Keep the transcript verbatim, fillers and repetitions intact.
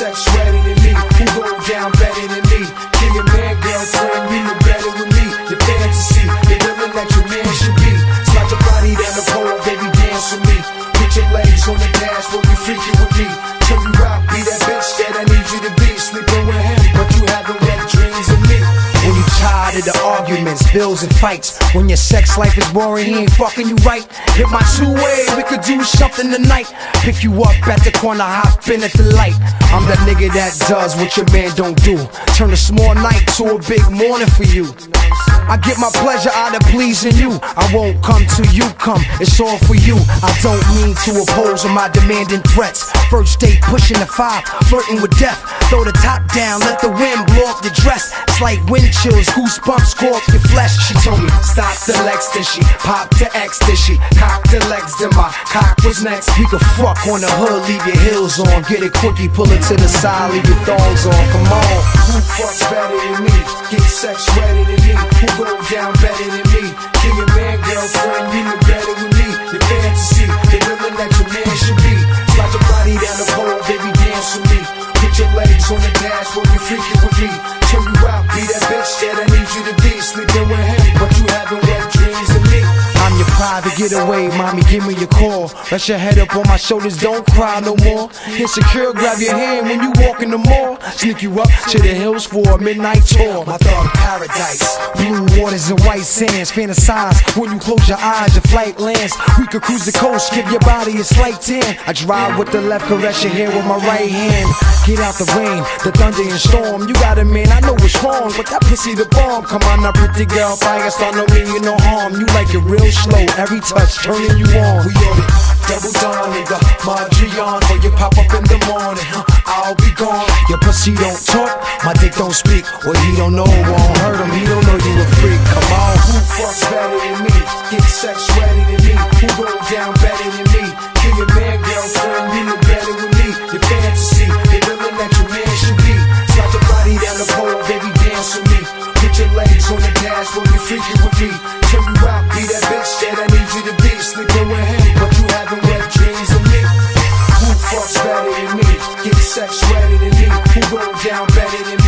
sex ready than me, who go down better than me? Give your man, girlfriend, you know better with me. Your fantasy, they feeling like your man should be. Slide your body down the pole, baby, dance with me. Put your legs on the dash, will be freaking with me. Turn you out, be that bitch that I need you to be. Sleeping with him, but you having wet dreams of me. When you tired of the arguments, bills and fights, when your sex life is boring, he ain't fucking you right. Hit my two-way, we could do something tonight. Pick you up at the corner, hop in at the light. I'm the nigga that does what your man don't do. Turn a small night to a big morning for you. I get my pleasure out of pleasing you. I won't come till you come, it's all for you. I don't mean to oppose on my demanding threats. First date pushing the five, flirting with death. Throw the top down, let the wind blow up your dress. It's like wind chills, goosebumps go up your flesh. She told me, stop the Lex, then she popped the X, then she cocked the legs, then my cock was next. We could fuck on the hood, leave your heels on. Get it quickie, pull it to the side, leave your thongs on, come on. Who fucks better than me? Get sex ready than me. Who go down better than me? Give your man, girlfriend, you know better with me. Your fantasy, they feeling like your man should be. Slide your body down the pole, baby, dance with me. Put your legs on the dash, will be freaking with me. Turn you out, be that bitch that I need you to be. Sleeping with him, but you having wet dreams of me. I'm your private getaway, mommy, give me your call. Rest your head up on my shoulders, don't cry no more. Insecure, grab your hand when you walk in the mall. Sneak you up to the hills for a midnight tour. My thought of paradise, blue waters and white sands. Fantasize when you close your eyes, your flight lands. We could cruise the coast, give your body a slight tan. I drive with the left, caress your hair with my right hand. Get out the rain, the thunder and storm. You got it, man, I know what's wrong, but that pussy the bomb. Come on now, pretty girl, fire start no mean you no harm. You like it real slow, every touch turning you on. We on it, double down, nigga, Mondrian. For you pop up in the morning, huh, I'll be gone. Your pussy don't talk, my dick don't speak. What he don't know won't hurt him, he don't know you a freak, come on. Who fucks better than me? Get sex ready than me. Who go down better than me? Give your man, girlfriend, you know better with me. Your fantasy, they feeling like your man should be. Slide your body down the pole, baby, dance with me. Put your legs on the dash, will be freaking with me. Turn you out, be that bitch that I need you to be. Sleeping with him, but you having wet dreams of me. Who fucks better than me? Get sex ready than me. Who go down better than me?